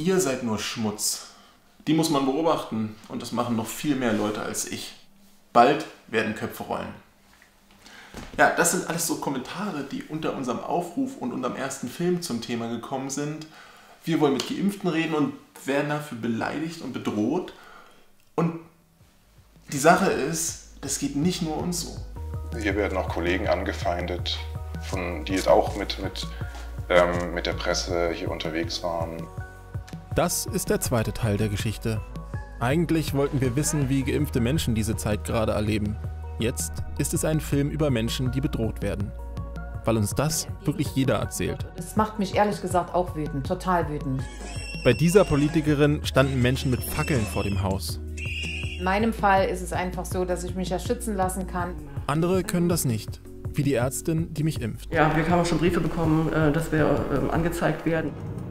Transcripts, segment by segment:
Ihr seid nur Schmutz. Die muss man beobachten und das machen noch viel mehr Leute als ich. Bald werden Köpfe rollen. Ja, das sind alles so Kommentare, die unter unserem Aufruf und unserem ersten Film zum Thema gekommen sind. Wir wollen mit Geimpften reden und werden dafür beleidigt und bedroht. Und die Sache ist, das geht nicht nur uns so. Hier werden auch Kollegen angefeindet, die jetzt auch mit der Presse hier unterwegs waren. Das ist der zweite Teil der Geschichte. Eigentlich wollten wir wissen, wie geimpfte Menschen diese Zeit gerade erleben. Jetzt ist es ein Film über Menschen, die bedroht werden. Weil uns das wirklich jeder erzählt. Das macht mich ehrlich gesagt auch wütend, total wütend. Bei dieser Politikerin standen Menschen mit Fackeln vor dem Haus. In meinem Fall ist es einfach so, dass ich mich ja schützen lassen kann. Andere können das nicht, wie die Ärztin, die mich impft. Ja, wir haben auch schon Briefe bekommen, dass wir angezeigt werden.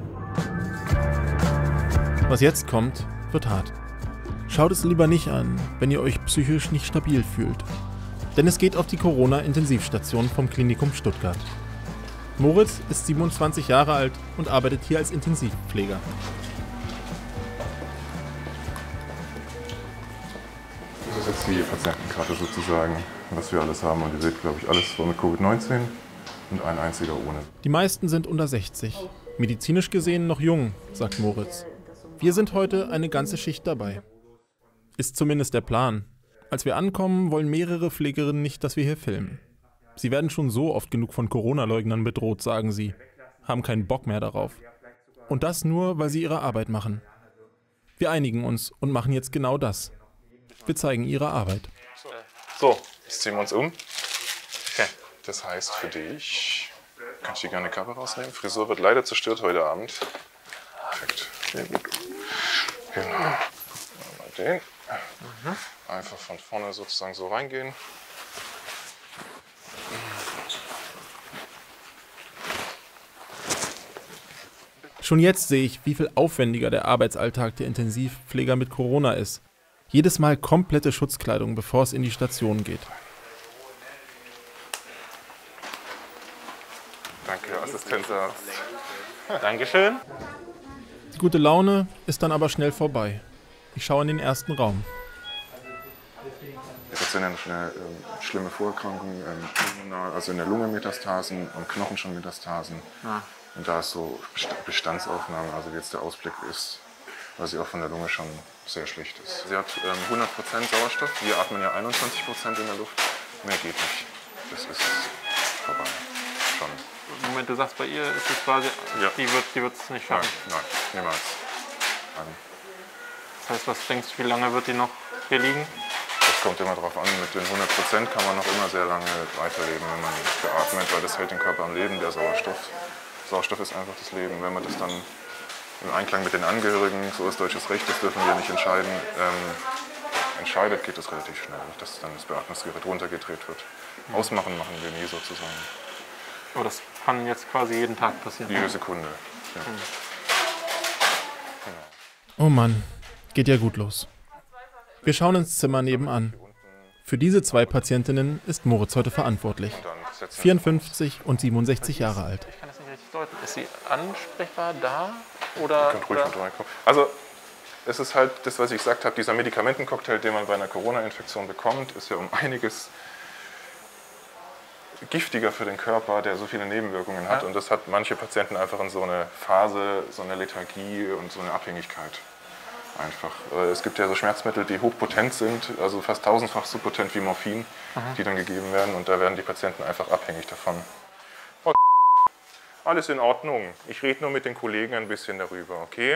Was jetzt kommt, wird hart. Schaut es lieber nicht an, wenn ihr euch psychisch nicht stabil fühlt. Denn es geht auf die Corona-Intensivstation vom Klinikum Stuttgart. Moritz ist 27 Jahre alt und arbeitet hier als Intensivpfleger. Das ist jetzt die Patientenkarte sozusagen, was wir alles haben. Und ihr seht, glaube ich, alles so mit Covid-19 und ein einziger ohne. Die meisten sind unter 60. Medizinisch gesehen noch jung, sagt Moritz. Wir sind heute eine ganze Schicht dabei. Ist zumindest der Plan. Als wir ankommen, wollen mehrere Pflegerinnen nicht, dass wir hier filmen. Sie werden schon so oft genug von Corona-Leugnern bedroht, sagen sie. Haben keinen Bock mehr darauf. Und das nur, weil sie ihre Arbeit machen. Wir einigen uns und machen jetzt genau das. Wir zeigen ihre Arbeit. So, jetzt ziehen wir uns um. Okay. Das heißt für dich, kann ich dir gerne eine Kappe rausnehmen? Frisur wird leider zerstört heute Abend. Perfekt. Sehr gut. Genau. Mal den. Einfach von vorne sozusagen so reingehen. Schon jetzt sehe ich, wie viel aufwendiger der Arbeitsalltag der Intensivpfleger mit Corona ist. Jedes Mal komplette Schutzkleidung, bevor es in die Station geht. Danke, Assistenzarzt. Dankeschön. Die gute Laune ist dann aber schnell vorbei. Ich schaue in den ersten Raum. Die Patienten haben eine schlimme Vorerkrankung, also in der Lunge Metastasen und Knochen schon Metastasen. Ja. Und da ist so Bestandsaufnahme, also wie jetzt der Ausblick ist, weil sie auch von der Lunge schon sehr schlecht ist. Sie hat 100% Sauerstoff, wir atmen ja 21% in der Luft. Mehr geht nicht. Das ist vorbei. Schon. Moment, du sagst, bei ihr ist es quasi, ja. Die wird es nicht schaffen? Nein, niemals. Das heißt, was denkst du, wie lange wird die noch hier liegen? Das kommt immer darauf an. Mit den 100% kann man noch immer sehr lange weiterleben, wenn man beatmet, weil das hält den Körper am Leben, der Sauerstoff. Sauerstoff ist einfach das Leben. Wenn man das dann im Einklang mit den Angehörigen, so ist deutsches Recht, das dürfen wir nicht entscheiden, entscheidet, geht das relativ schnell, dass dann das Beatmungsgerät runtergedreht wird. Ausmachen machen wir nie sozusagen. Aber das kann jetzt quasi jeden Tag passieren? Jede Sekunde, ja. Oh Mann, geht ja gut los. Wir schauen ins Zimmer nebenan. Für diese zwei Patientinnen ist Moritz heute verantwortlich. 54 und 67 Jahre alt. Ich kann das nicht richtig deuten. Ist sie ansprechbar da? Oder? Könnt ruhig mit reinkommen. Also, es ist halt das, was ich gesagt habe, dieser Medikamentencocktail, den man bei einer Corona-Infektion bekommt, ist ja um einiges giftiger für den Körper, der so viele Nebenwirkungen hat. Ja. Und das hat manche Patienten einfach in so eine Phase, so eine Lethargie und so eine Abhängigkeit. Einfach. Es gibt ja so Schmerzmittel, die hochpotent sind, also fast tausendfach so potent wie Morphin, die dann gegeben werden. Und da werden die Patienten einfach abhängig davon. Oh, alles in Ordnung. Ich rede nur mit den Kollegen ein bisschen darüber, okay?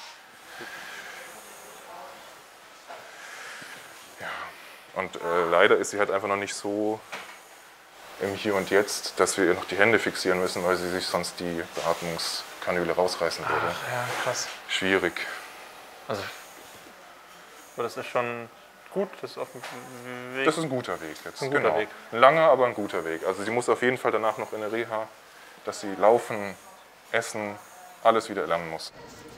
Ja. Und leider ist sie halt einfach noch nicht so im Hier und Jetzt, dass wir ihr noch die Hände fixieren müssen, weil sie sich sonst die Beatmungskanüle rausreißen würde. Ach, ja, krass. Schwierig. Also, aber das ist schon gut, das ist auf dem Weg. Das ist ein guter Weg jetzt. Ein guter Weg. Ein langer, aber ein guter Weg. Also sie muss auf jeden Fall danach noch in der Reha, dass sie laufen, essen, alles wieder lernen muss.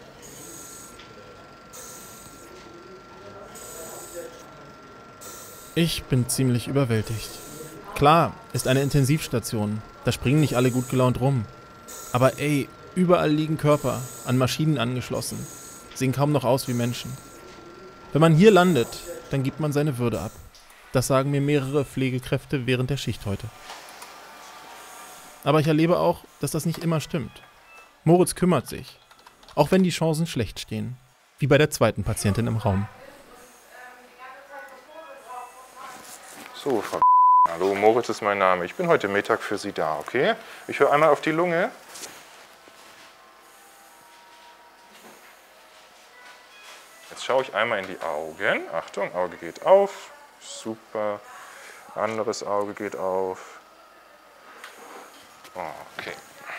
Ich bin ziemlich überwältigt. Klar, ist eine Intensivstation. Da springen nicht alle gut gelaunt rum. Aber ey, Überall liegen Körper, an Maschinen angeschlossen, sehen kaum noch aus wie Menschen. Wenn man hier landet, dann gibt man seine Würde ab. Das sagen mir mehrere Pflegekräfte während der Schicht heute. Aber ich erlebe auch, dass das nicht immer stimmt. Moritz kümmert sich, auch wenn die Chancen schlecht stehen, wie bei der zweiten Patientin im Raum. So, Frau hallo, Moritz ist mein Name. Ich bin heute Mittag für Sie da, okay? Ich höre einmal auf die Lunge. Jetzt schaue ich einmal in die Augen. Achtung, Auge geht auf. Super. Anderes Auge geht auf. Okay.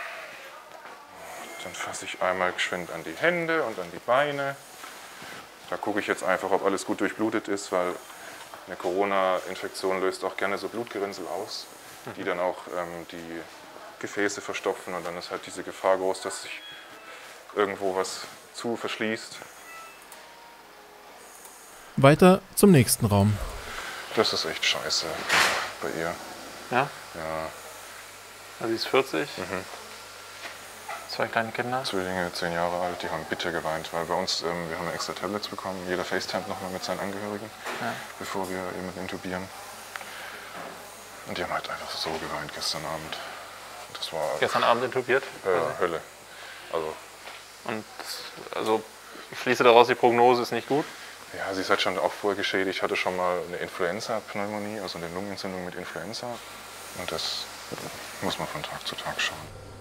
Dann fasse ich einmal geschwind an die Hände und an die Beine. Da gucke ich jetzt einfach, ob alles gut durchblutet ist, weil eine Corona-Infektion löst auch gerne so Blutgerinnsel aus, die dann auch die Gefäße verstopfen und dann ist halt diese Gefahr groß, dass sich irgendwo was zu verschließt. Weiter zum nächsten Raum. Das ist echt scheiße bei ihr. Ja? Ja. Also sie ist 40. 2 kleine Kinder. Zwillinge, 10 Jahre alt, die haben bitter geweint, weil bei uns, wir haben extra Tablets bekommen, jeder FaceTime nochmal mit seinen Angehörigen, bevor wir jemanden intubieren. Und die haben halt einfach so geweint gestern Abend. Das war Gestern Abend intubiert? Hölle. Also ich schließe daraus, die Prognose ist nicht gut. Ja, sie ist halt schon auch vorher geschädigt. Ich hatte schon mal eine Influenza-Pneumonie, also eine Lungenentzündung mit Influenza. Und das muss man von Tag zu Tag schauen.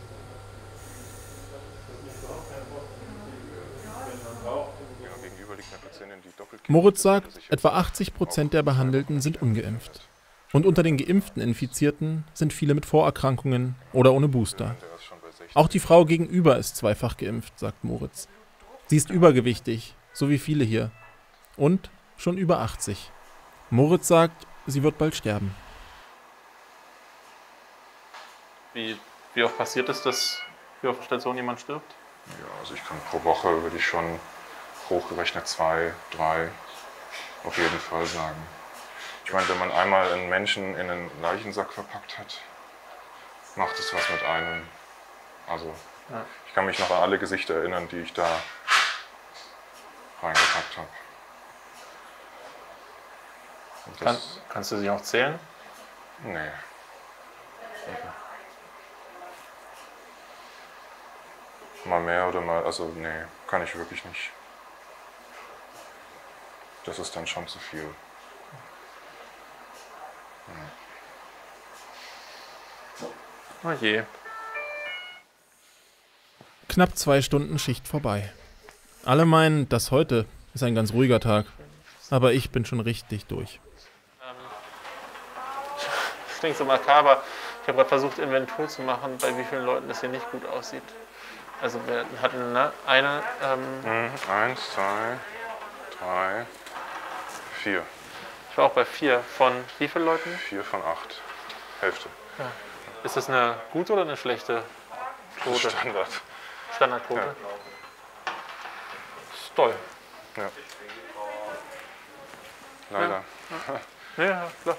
Moritz sagt, etwa 80% der Behandelten sind ungeimpft. Und unter den geimpften Infizierten sind viele mit Vorerkrankungen oder ohne Booster. Auch die Frau gegenüber ist zweifach geimpft, sagt Moritz. Sie ist übergewichtig, so wie viele hier. Und schon über 80. Moritz sagt, sie wird bald sterben. Wie oft passiert es, dass hier auf der Station jemand stirbt? Ja, also ich kann pro Woche, würde ich schon hochgerechnet 2, 3 auf jeden Fall sagen. Ich meine, wenn man einmal einen Menschen in einen Leichensack verpackt hat, macht es was mit einem. Also ich kann mich noch an alle Gesichter erinnern, die ich da reingepackt habe. Kannst du sie noch zählen? Nee. Mal mehr oder mal, also nee, kann ich wirklich nicht. Das ist dann schon zu viel. Oh je. Knapp 2 Stunden Schicht vorbei. Alle meinen, das heute ist ein ganz ruhiger Tag. Aber ich bin schon richtig durch. Das klingt so makaber. Ich habe gerade versucht, Inventur zu machen, bei wie vielen Leuten das hier nicht gut aussieht. Also wir hatten eine... 1, 2, 3, 4. Ich war auch bei 4 von wie vielen Leuten? 4 von 8. Hälfte. Ja. Ist das eine gute oder eine schlechte Quote? Standard. Standardquote? Ja. Ist toll. Ja. Leider. Ja, klar.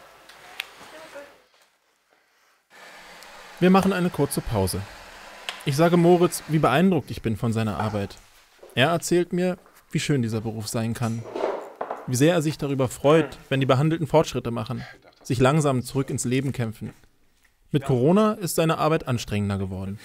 Wir machen eine kurze Pause. Ich sage Moritz, wie beeindruckt ich bin von seiner Arbeit. Er erzählt mir, wie schön dieser Beruf sein kann. Wie sehr er sich darüber freut, wenn die Behandelten Fortschritte machen, sich langsam zurück ins Leben kämpfen. Mit Corona ist seine Arbeit anstrengender geworden.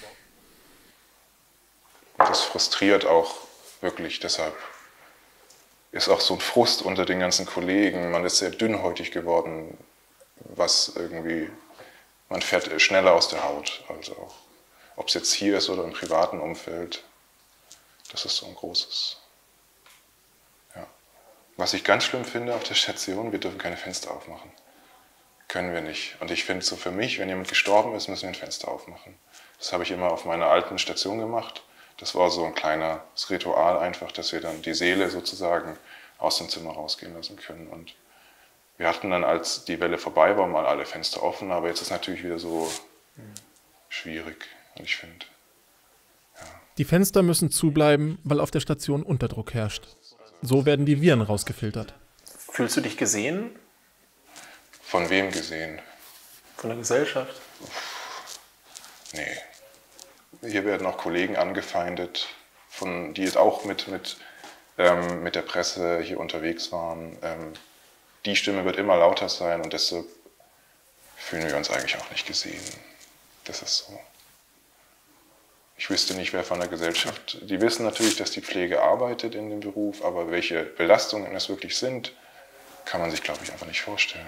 Das frustriert auch wirklich, deshalb ist auch so ein Frust unter den ganzen Kollegen. Man ist sehr dünnhäutig geworden, was irgendwie, man fährt schneller aus der Haut. Also ob es jetzt hier ist oder im privaten Umfeld, das ist so ein großes. Ja. Was ich ganz schlimm finde auf der Station, wir dürfen keine Fenster aufmachen. Können wir nicht. Und ich finde so für mich, wenn jemand gestorben ist, müssen wir ein Fenster aufmachen. Das habe ich immer auf meiner alten Station gemacht. Das war so ein kleines Ritual einfach, dass wir dann die Seele sozusagen aus dem Zimmer rausgehen lassen können. Und wir hatten dann, als die Welle vorbei war, mal alle Fenster offen, aber jetzt ist es natürlich wieder so schwierig. Und ich finde, ja. Die Fenster müssen zubleiben, weil auf der Station Unterdruck herrscht. So werden die Viren rausgefiltert. Fühlst du dich gesehen? Von wem gesehen? Von der Gesellschaft? Nee. Hier werden auch Kollegen angefeindet, die jetzt auch mit der Presse hier unterwegs waren. Die Stimme wird immer lauter sein und deshalb fühlen wir uns eigentlich auch nicht gesehen. Das ist so. Ich wüsste nicht, wer von der Gesellschaft, die wissen natürlich, dass die Pflege arbeitet in dem Beruf, aber welche Belastungen es wirklich sind, kann man sich, glaube ich, einfach nicht vorstellen.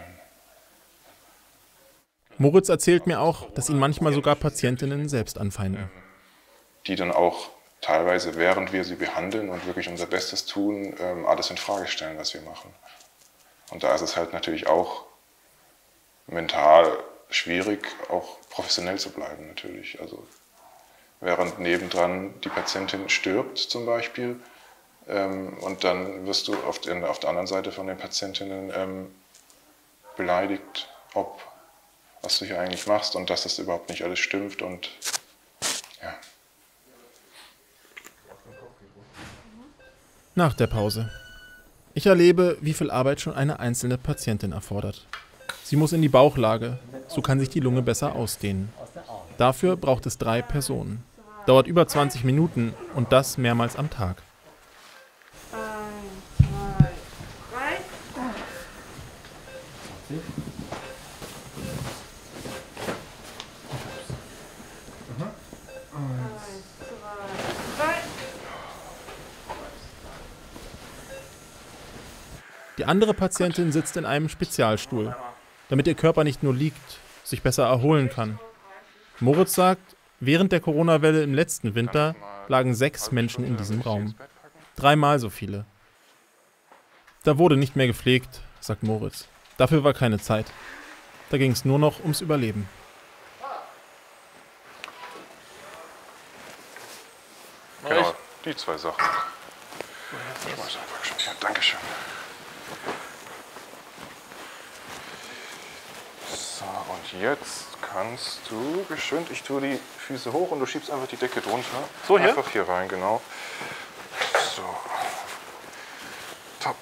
Moritz erzählt mir auch, dass ihn manchmal sogar Patientinnen selbst anfeinden. Die dann auch teilweise, während wir sie behandeln und wirklich unser Bestes tun, alles in Frage stellen, was wir machen. Und da ist es halt natürlich auch mental schwierig, auch professionell zu bleiben natürlich. Also während nebendran die Patientin stirbt zum Beispiel und dann wirst du auf der anderen Seite von den Patientinnen beleidigt, was du hier eigentlich machst und dass das überhaupt nicht alles stimmt und ja. Nach der Pause. Ich erlebe, wie viel Arbeit schon eine einzelne Patientin erfordert. Sie muss in die Bauchlage, so kann sich die Lunge besser ausdehnen. Dafür braucht es 3 Personen. Dauert über 20 Minuten und das mehrmals am Tag. 1, 2, 3. Die andere Patientin sitzt in einem Spezialstuhl, damit ihr Körper nicht nur liegt, sich besser erholen kann. Moritz sagt, während der Corona-Welle im letzten Winter lagen 6 Menschen in diesem Raum. 3-mal so viele. Da wurde nicht mehr gepflegt, sagt Moritz. Dafür war keine Zeit. Da ging es nur noch ums Überleben. Genau, die 2 Sachen. Ja, Dankeschön. So, und jetzt kannst du geschwind, ich tue die Füße hoch und du schiebst einfach die Decke drunter. So hier? Einfach hier rein, genau. So. Top.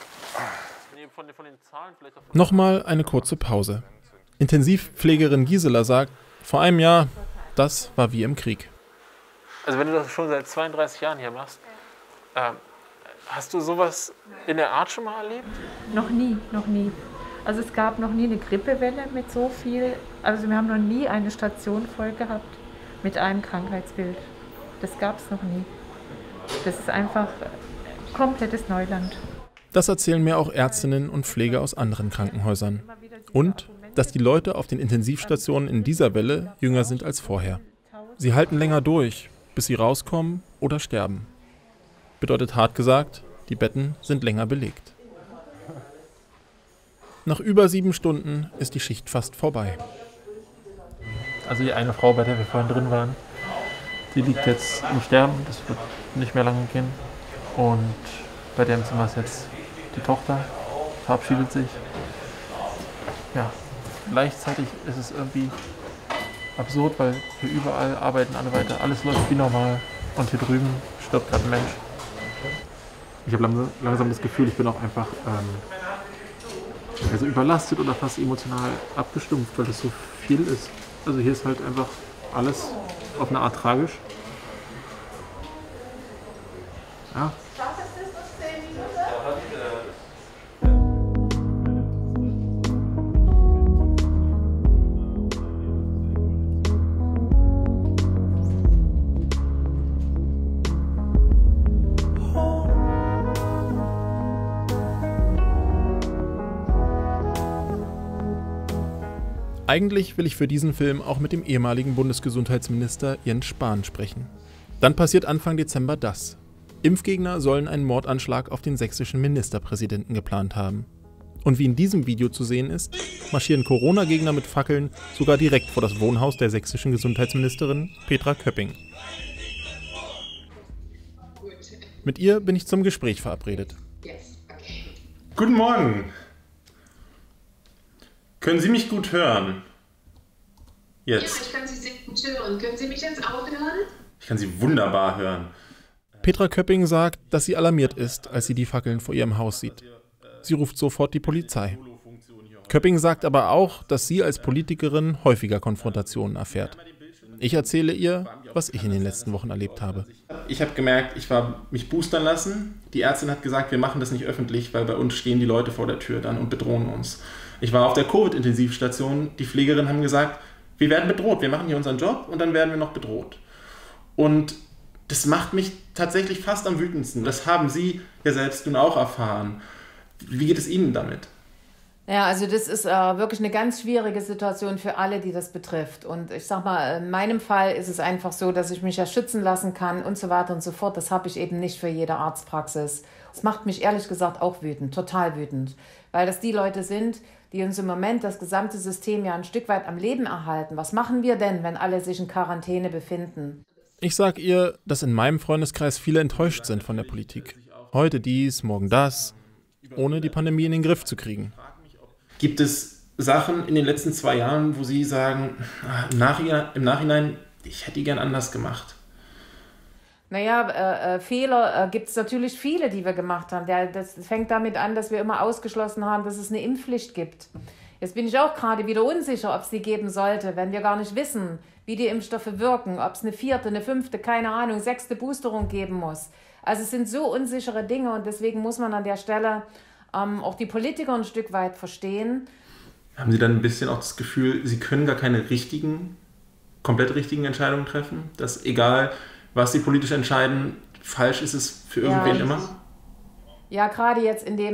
Nochmal eine kurze Pause. Intensivpflegerin Gisela sagt, vor einem Jahr, das war wie im Krieg. Also wenn du das schon seit 32 Jahren hier machst, hast du sowas in der Art schon mal erlebt? Noch nie, noch nie. Also es gab noch nie eine Grippewelle mit so viel, also wir haben noch nie eine Station voll gehabt mit einem Krankheitsbild. Das gab es noch nie. Das ist einfach komplettes Neuland. Das erzählen mir auch Ärztinnen und Pfleger aus anderen Krankenhäusern. Und, dass die Leute auf den Intensivstationen in dieser Welle jünger sind als vorher. Sie halten länger durch, bis sie rauskommen oder sterben. Bedeutet hart gesagt, die Betten sind länger belegt. Nach über 7 Stunden ist die Schicht fast vorbei. Also die eine Frau, bei der wir vorhin drin waren, die liegt jetzt im Sterben, das wird nicht mehr lange gehen. Und bei dem Zimmer ist jetzt die Tochter, verabschiedet sich. Ja, gleichzeitig ist es irgendwie absurd, weil hier überall arbeiten alle weiter, alles läuft wie normal und hier drüben stirbt gerade ein Mensch. Ich habe langsam das Gefühl, ich bin auch einfach also überlastet oder fast emotional abgestumpft, weil das so viel ist. Also hier ist halt einfach alles auf eine Art tragisch. Ja. Eigentlich will ich für diesen Film auch mit dem ehemaligen Bundesgesundheitsminister Jens Spahn sprechen. Dann passiert Anfang Dezember das. Impfgegner sollen einen Mordanschlag auf den sächsischen Ministerpräsidenten geplant haben. Und wie in diesem Video zu sehen ist, marschieren Corona-Gegner mit Fackeln sogar direkt vor das Wohnhaus der sächsischen Gesundheitsministerin Petra Köpping. Mit ihr bin ich zum Gespräch verabredet. Guten Morgen. Können Sie mich gut hören? Jetzt. Ja, ich kann Sie sehr gut hören. Können Sie mich jetzt auch hören? Ich kann Sie wunderbar hören. Petra Köpping sagt, dass sie alarmiert ist, als sie die Fackeln vor ihrem Haus sieht. Sie ruft sofort die Polizei. Köpping sagt aber auch, dass sie als Politikerin häufiger Konfrontationen erfährt. Ich erzähle ihr, was ich in den letzten Wochen erlebt habe. Ich habe gemerkt, ich war mich boostern lassen. Die Ärztin hat gesagt, wir machen das nicht öffentlich, weil bei uns stehen die Leute vor der Tür dann und bedrohen uns. Ich war auf der Covid-Intensivstation. Die Pflegerinnen haben gesagt, wir werden bedroht. Wir machen hier unseren Job und dann werden wir noch bedroht. Und das macht mich tatsächlich fast am wütendsten. Das haben Sie ja selbst nun auch erfahren. Wie geht es Ihnen damit? Ja, also das ist wirklich eine ganz schwierige Situation für alle, die das betrifft. Und ich sag mal, in meinem Fall ist es einfach so, dass ich mich ja schützen lassen kann und so weiter und so fort. Das habe ich eben nicht für jede Arztpraxis. Das macht mich ehrlich gesagt auch wütend, total wütend. Weil das die Leute sind, die uns im Moment das gesamte System ja ein Stück weit am Leben erhalten. Was machen wir denn, wenn alle sich in Quarantäne befinden? Ich sag ihr, dass in meinem Freundeskreis viele enttäuscht sind von der Politik. Heute dies, morgen das, ohne die Pandemie in den Griff zu kriegen. Gibt es Sachen in den letzten 2 Jahren, wo Sie sagen, im Nachhinein, ich hätte die gern anders gemacht? Naja, Fehler gibt es natürlich viele, die wir gemacht haben. Das fängt damit an, dass wir immer ausgeschlossen haben, dass es eine Impfpflicht gibt. Jetzt bin ich auch gerade wieder unsicher, ob es die geben sollte, wenn wir gar nicht wissen, wie die Impfstoffe wirken, ob es eine 4., eine 5., keine Ahnung, 6. Boosterung geben muss. Also es sind so unsichere Dinge und deswegen muss man an der Stelle auch die Politiker ein Stück weit verstehen. Haben Sie dann ein bisschen auch das Gefühl, Sie können gar keine komplett richtigen Entscheidungen treffen? Dass egal, was Sie politisch entscheiden, falsch ist es für irgendwen immer? Ja, gerade jetzt in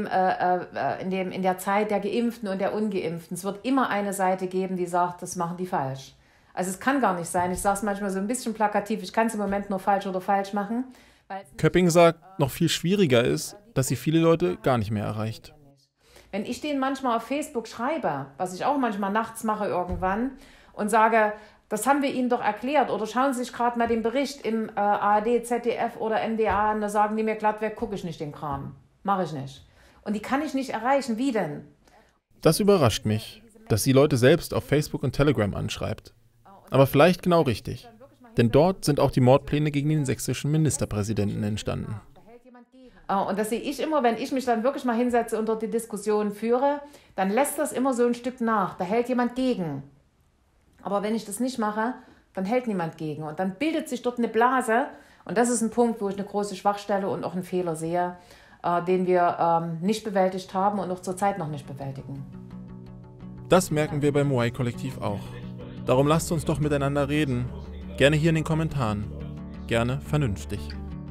der Zeit der Geimpften und der Ungeimpften. Es wird immer eine Seite geben, die sagt, das machen die falsch. Also es kann gar nicht sein. Ich sage es manchmal so ein bisschen plakativ, ich kann es im Moment nur falsch oder falsch machen. Köpping sagt, noch viel schwieriger ist, dass sie viele Leute gar nicht mehr erreicht. Wenn ich denen manchmal auf Facebook schreibe, was ich auch manchmal nachts mache irgendwann, und sage, das haben wir Ihnen doch erklärt, oder schauen Sie sich gerade mal den Bericht im ARD, ZDF oder MDA an, da sagen die mir glattweg, gucke ich nicht den Kram. Mache ich nicht. Und die kann ich nicht erreichen. Wie denn? Das überrascht mich, dass sie Leute selbst auf Facebook und Telegram anschreibt. Aber vielleicht genau richtig. Denn dort sind auch die Mordpläne gegen den sächsischen Ministerpräsidenten entstanden. Und das sehe ich immer, wenn ich mich dann wirklich mal hinsetze und dort die Diskussion führe, dann lässt das immer so ein Stück nach. Da hält jemand gegen. Aber wenn ich das nicht mache, dann hält niemand gegen. Und dann bildet sich dort eine Blase. Und das ist ein Punkt, wo ich eine große Schwachstelle und auch einen Fehler sehe, den wir nicht bewältigt haben und auch zurzeit noch nicht bewältigen. Das merken wir beim Y-Kollektiv auch. Darum lasst uns doch miteinander reden. Gerne hier in den Kommentaren. Gerne vernünftig.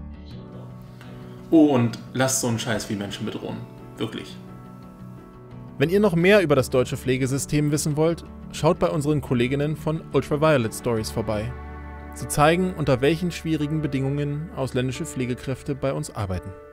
Oh, und lasst so einen Scheiß wie Menschen bedrohen. Wirklich. Wenn ihr noch mehr über das deutsche Pflegesystem wissen wollt, schaut bei unseren Kolleginnen von Ultraviolet Stories vorbei. Sie zeigen, unter welchen schwierigen Bedingungen ausländische Pflegekräfte bei uns arbeiten.